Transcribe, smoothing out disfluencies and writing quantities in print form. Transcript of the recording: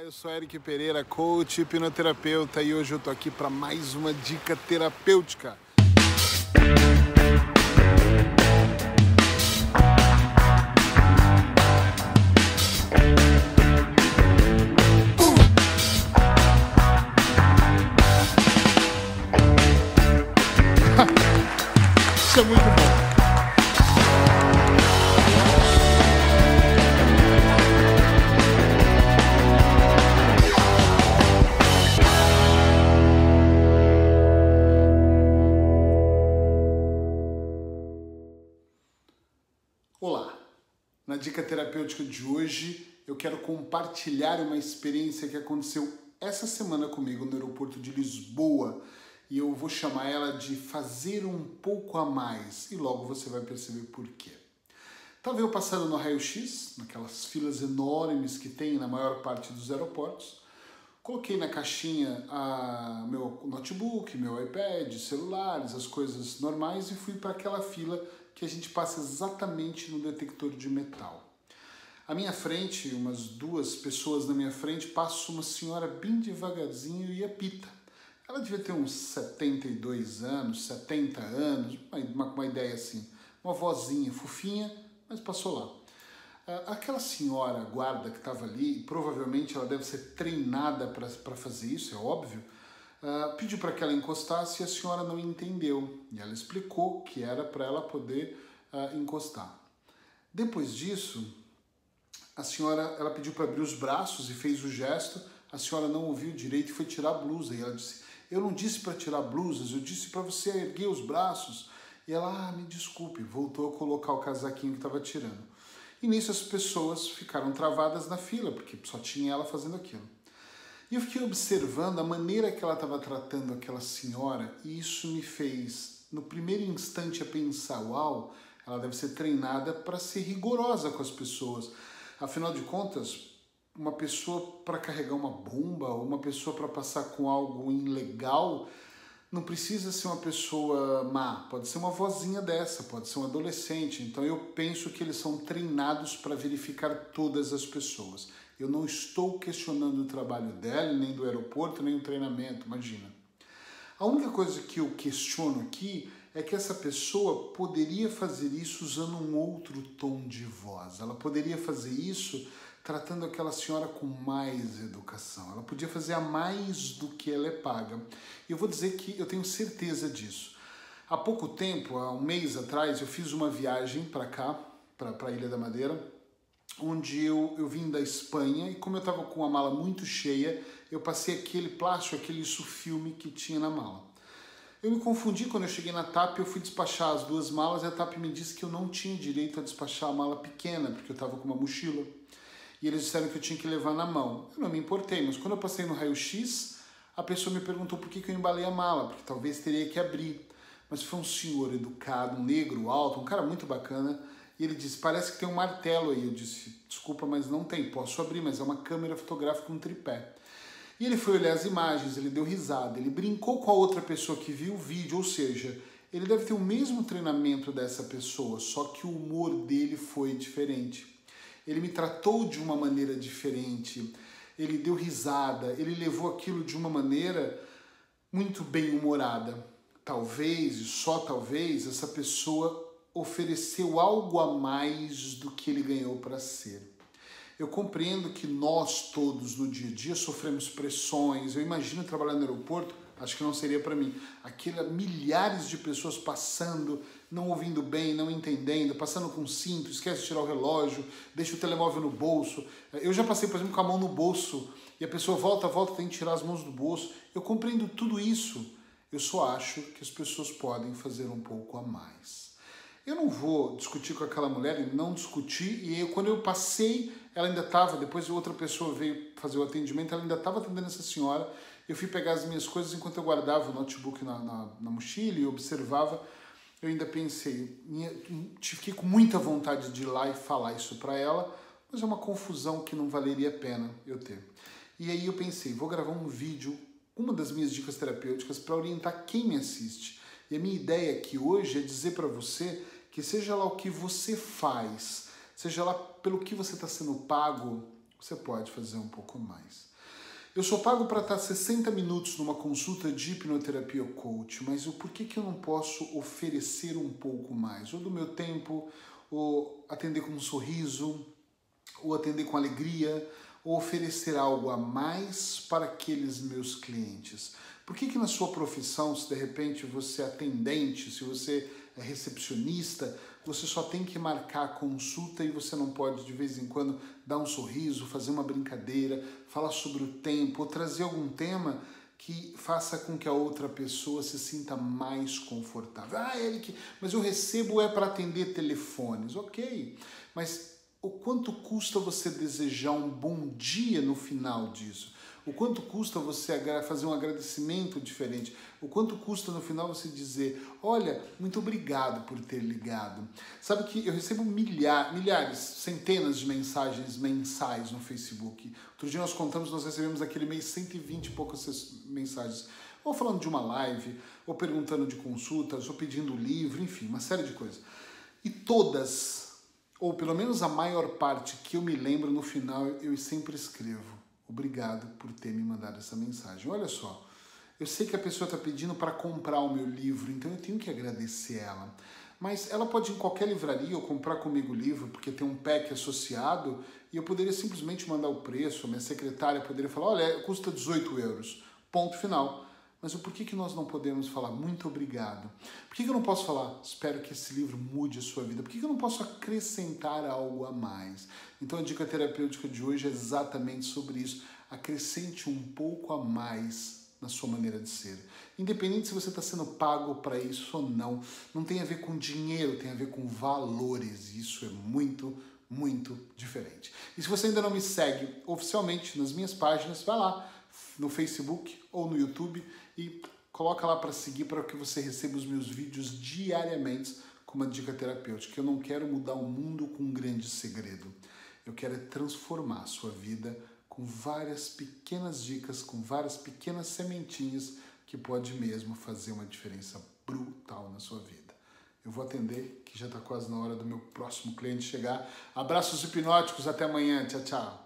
Olá, eu sou Eric Pereira, coach e hipnoterapeuta, e hoje eu tô aqui para mais uma dica terapêutica. Isso é muito bom. Olá! Na dica terapêutica de hoje eu quero compartilhar uma experiência que aconteceu essa semana comigo no aeroporto de Lisboa e eu vou chamar ela de fazer um pouco a mais e logo você vai perceber por quê. Estava eu passando no raio-x, naquelas filas enormes que tem na maior parte dos aeroportos, coloquei na caixinha meu notebook, meu iPad, celulares, as coisas normais e fui para aquela fila que a gente passa exatamente no detector de metal. À minha frente, umas duas pessoas na minha frente, passa uma senhora bem devagarzinho e apita. Ela devia ter uns 72 anos, 70 anos, uma ideia assim. Uma vozinha fofinha, mas passou lá. Aquela senhora guarda que estava ali, provavelmente ela deve ser treinada para fazer isso, é óbvio, pediu para que ela encostasse e a senhora não entendeu. E ela explicou que era para ela poder encostar. Depois disso, a senhora ela pediu para abrir os braços e fez o gesto. A senhora não ouviu direito e foi tirar a blusa. E ela disse, eu não disse para tirar blusas, eu disse para você erguer os braços. E ela, me desculpe, voltou a colocar o casaquinho que estava tirando. E nisso as pessoas ficaram travadas na fila, porque só tinha ela fazendo aquilo. E eu fiquei observando a maneira que ela estava tratando aquela senhora e isso me fez, no primeiro instante, a pensar, uau, ela deve ser treinada para ser rigorosa com as pessoas. Afinal de contas, uma pessoa para carregar uma bomba ou uma pessoa para passar com algo ilegal não precisa ser uma pessoa má, pode ser uma vozinha dessa, pode ser um adolescente. Então eu penso que eles são treinados para verificar todas as pessoas. Eu não estou questionando o trabalho dela, nem do aeroporto, nem o treinamento, imagina. A única coisa que eu questiono aqui é que essa pessoa poderia fazer isso usando um outro tom de voz. Ela poderia fazer isso tratando aquela senhora com mais educação. Ela podia fazer a mais do que ela é paga. E eu vou dizer que eu tenho certeza disso. Há pouco tempo, há um mês atrás, eu fiz uma viagem para cá, para a Ilha da Madeira, onde eu vim da Espanha e como eu estava com a mala muito cheia, eu passei aquele plástico, aquele filme que tinha na mala. Eu me confundi quando eu cheguei na TAP, eu fui despachar as duas malas e a TAP me disse que eu não tinha direito a despachar a mala pequena, porque eu estava com uma mochila. E eles disseram que eu tinha que levar na mão. Eu não me importei, mas quando eu passei no raio-x, a pessoa me perguntou por que eu embalei a mala, porque talvez teria que abrir. Mas foi um senhor educado, um negro, alto, um cara muito bacana, e ele disse, parece que tem um martelo aí. Eu disse, desculpa, mas não tem, posso abrir, mas é uma câmera fotográfica, um tripé. E ele foi olhar as imagens, ele deu risada, ele brincou com a outra pessoa que viu o vídeo, ou seja, ele deve ter o mesmo treinamento dessa pessoa, só que o humor dele foi diferente. Ele me tratou de uma maneira diferente, ele deu risada, ele levou aquilo de uma maneira muito bem-humorada. Talvez, e só talvez, essa pessoa ofereceu algo a mais do que ele ganhou para ser. Eu compreendo que nós todos no dia a dia sofremos pressões. Eu imagino trabalhar no aeroporto, acho que não seria para mim. Milhares de pessoas passando, não ouvindo bem, não entendendo, passando com cinto, esquece de tirar o relógio, deixa o telemóvel no bolso. Eu já passei, por exemplo, com a mão no bolso e a pessoa volta, tem que tirar as mãos do bolso. Eu compreendo tudo isso. Eu só acho que as pessoas podem fazer um pouco a mais. Eu não vou discutir com aquela mulher, e não discuti, e quando eu passei, ela ainda estava, depois outra pessoa veio fazer o atendimento, ela ainda estava atendendo essa senhora, eu fui pegar as minhas coisas, enquanto eu guardava o notebook na mochila e observava, eu ainda pensei, fiquei com muita vontade de ir lá e falar isso para ela, mas é uma confusão que não valeria a pena eu ter. E aí eu pensei, vou gravar um vídeo, uma das minhas dicas terapêuticas, para orientar quem me assiste. E a minha ideia aqui hoje é dizer para você que seja lá o que você faz, seja lá pelo que você está sendo pago, você pode fazer um pouco mais. Eu sou pago para estar 60 minutos numa consulta de hipnoterapia ou coach, mas por que eu não posso oferecer um pouco mais? Ou do meu tempo, ou atender com um sorriso, ou atender com alegria, ou oferecer algo a mais para aqueles meus clientes? Por que na sua profissão, se de repente você é atendente, se você é recepcionista, você só tem que marcar a consulta e você não pode de vez em quando dar um sorriso, fazer uma brincadeira, falar sobre o tempo, ou trazer algum tema que faça com que a outra pessoa se sinta mais confortável. Mas eu recebo para atender telefones. Ok, mas o quanto custa você desejar um bom dia no final disso? O quanto custa você fazer um agradecimento diferente? O quanto custa no final você dizer, olha, muito obrigado por ter ligado. Sabe que eu recebo milhares, centenas de mensagens mensais no Facebook. Outro dia nós recebemos naquele mês 120 e poucas mensagens. Ou falando de uma live, ou perguntando de consultas, ou pedindo livro, enfim, uma série de coisas. E todas, ou pelo menos a maior parte que eu me lembro no final, eu sempre escrevo. Obrigado por ter me mandado essa mensagem. Olha só, eu sei que a pessoa está pedindo para comprar o meu livro, então eu tenho que agradecer ela. Mas ela pode ir em qualquer livraria ou comprar comigo o livro, porque tem um pack associado, e eu poderia simplesmente mandar o preço, a minha secretária poderia falar, olha, custa 18 euros, ponto final. Mas por que nós não podemos falar muito obrigado? Por que eu não posso falar, espero que esse livro mude a sua vida? Por que eu não posso acrescentar algo a mais? Então a dica terapêutica de hoje é exatamente sobre isso. Acrescente um pouco a mais na sua maneira de ser. Independente se você está sendo pago para isso ou não. Não tem a ver com dinheiro, tem a ver com valores. Isso é muito, muito diferente. E se você ainda não me segue oficialmente nas minhas páginas, vai lá no Facebook ou no YouTube e coloca lá para seguir para que você receba os meus vídeos diariamente com uma dica terapêutica. Eu não quero mudar o mundo com um grande segredo. Eu quero transformar a sua vida com várias pequenas dicas, com várias pequenas sementinhas que pode mesmo fazer uma diferença brutal na sua vida. Eu vou atender, que já está quase na hora do meu próximo cliente chegar. Abraços hipnóticos, até amanhã. Tchau, tchau.